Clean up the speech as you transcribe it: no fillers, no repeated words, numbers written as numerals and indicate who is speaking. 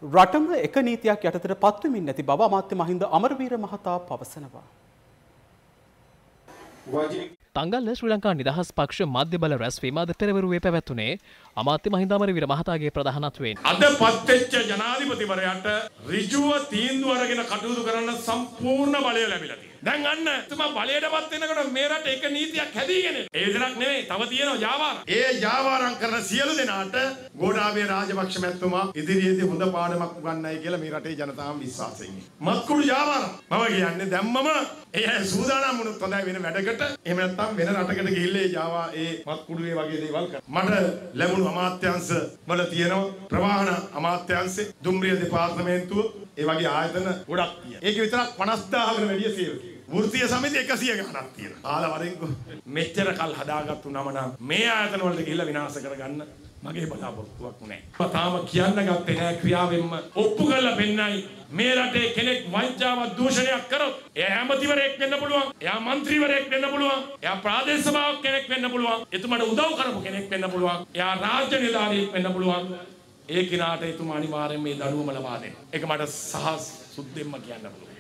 Speaker 1: රටම එක නීතියක් යටතට පත්වෙමින් නැති බව අමාත්‍ය මහින්ද අමරවීර මහතා පවසනවා.
Speaker 2: තංගල්ල ශ්‍රී ලංකා නිදහස් පක්ෂ මධ්‍ය බල රැස්වීම අද පෙරවරුවේ පැවැත්වුණේ අමාත්‍ය මහින්ද අමරවීර මහතාගේ ප්‍රධානත්වයෙන්.
Speaker 3: අද පත්වෙච්ච ජනාධිපතිවරයාට ඍජුව තීන්දුව අරගෙන කටයුතු කරන්න සම්පූර්ණ බලය ලැබිලා තියෙනවා. දැන් අන්න තුමා බලයටපත් වෙනකොට මේ රට එක නීතියක් හැදීගෙන ඒ විතරක් නෙවෙයි තව තියෙනවා ජාවාරම්. ඒ ජාවාරම් කරන සියලු දෙනාට ගෝඨාභය රාජපක්ෂ මැතිතුමා ඉදිරියේදී හොඳ පාඩමක් උගන්වයි කියලා මේ රටේ ජනතාව විශ්වාසයෙන් ඉන්නේ. මත්කුඩු ජාවාරම් මම කියන්නේ දැම්මම ඒ සූදානම් වුණොත් හොඳයි වෙන වැඩකට. එහෙම නැත්නම් වෙන රටකට ගිහිල්ලා ඒ ජාවා ඒ මත්කුඩුවේ වගේ දේවල් කරා. මට ලැබුණු අමාත්‍යාංශ වල තියෙනවා ප්‍රවාහන අමාත්‍යාංශේ දුම්රිය දෙපාර්තමේන්තුව ඒ වගේ ආයතන ගොඩක් තියෙනවා. ඒක විතරක් 50000කට වැඩිය සේවක. වෘත්තීය සමිති 100 ගණනක් තියෙනවා. ආලා වරින්කෝ මෙච්චර කල් හදාගත්තු නම නම් මේ ආයතන වලට ගිහිල්ලා විනාශ කරගන්න මගේ බලාපොරොත්තුවක් නෑ. තාම කියන්න ගත්තේ නෑ ක්‍රියාවෙන්ම ඔප්පු කරලා පෙන්නයි මේ රටේ කෙනෙක් වංචාවක් දූෂණයක් කරොත් එයා ඇමතිවරයෙක් වෙන්න පුළුවන්. එයා മന്ത്രിවරයෙක් වෙන්න පුළුවන්. එයා ප්‍රාදේශ සභාවක් කෙනෙක් වෙන්න පුළුවන්. එතුමාට උදව් කරපු කෙනෙක් වෙන්න පුළුවන්. එයා රාජ්‍ය නිලධාරියෙක් වෙන්න පුළුවන්. ඒ කිනාට එතුමා අනිවාර්යෙන් මේ දඩුවම ලබා දෙන්න. ඒක මට සහ සුද්ධෙන්ම කියන්න පුළුවන්.